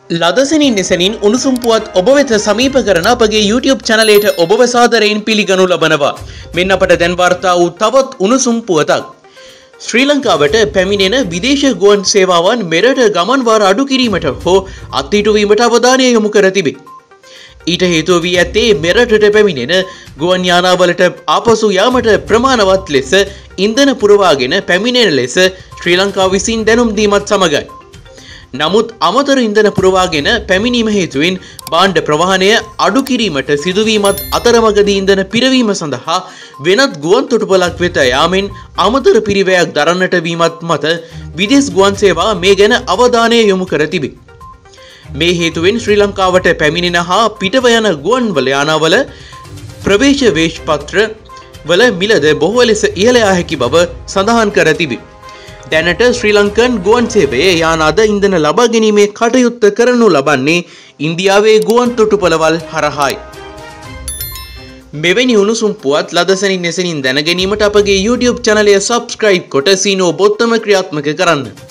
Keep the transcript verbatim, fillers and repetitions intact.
ලදසනින් නිසනින් උණුසුම් පුවත් ඔබ වෙත සමීප කරන අපගේ YouTube channelයට ඔබව සාදරයෙන් පිළිගනු ලබනවා. මෙන්න අපට දැන් වාර්තා වූ තවත් උණුසුම් පුවතක්. ශ්‍රී ලංකාවට පැමිණෙන විදේශ ගුවන් සේවාවන් මෙරට ගමන් වාර අඩු කිරීමට හෝ අත්හිටුවීමට අවධානය යොමු කර තිබේ. ඊට හේතුව වී ඇත්තේ මෙරටට පැමිණෙන ගුවන් යානාවලට ආපසු යාමට ප්‍රමාණවත් ලෙස ඉන්ධන පුරවාගෙන පැමිණෙන ලෙස ශ්‍රී ලංකාව විසින් දැනුම් දීමත් සමගයි. නමුත් අමතර ඉන්ධන පුරවාගෙන පැමිණීම හේතුවෙන් භාණ්ඩ ප්‍රවාහනය අඩු කිරීමට සිදුවීමත් අතරමඟදී ඉන්ධන පිරවීම සඳහා වෙනත් ගුවන් තොටුපළක් වෙත යාමෙන් අමතර පිරිවැයක් දරන්නට වීමත් මත විදේශ ගුවන් සේවා මේ ගැන අවධානය යොමු කර තිබේ. මේ හේතුවෙන් ශ්‍රී ලංකාවට පැමිණෙන හා පිටව යන ගුවන්වල යානාවල ප්‍රවේශ වේශපත්‍ර වල මිලද බොහෝ ලෙස ඉහළ යා හැකි බව සඳහන් කර තිබේ. දැනට ශ්‍රී ලංකන් ගුවන් සේවයේ යානාද ඉන්ධන ලබා ගැනීමේ කටයුත්ත කරනු ලබන්නේ ඉන්දියාවේ ගුවන් තොටුපළවල් හරහායි. මෙවැනි උණුසුම් පුවත් ලදසනින් එසනින් දැන ගැනීමට අපගේ YouTube channel එක subscribe කොට සීනෝ බොත්තම ක්‍රියාත්මක කරන්න.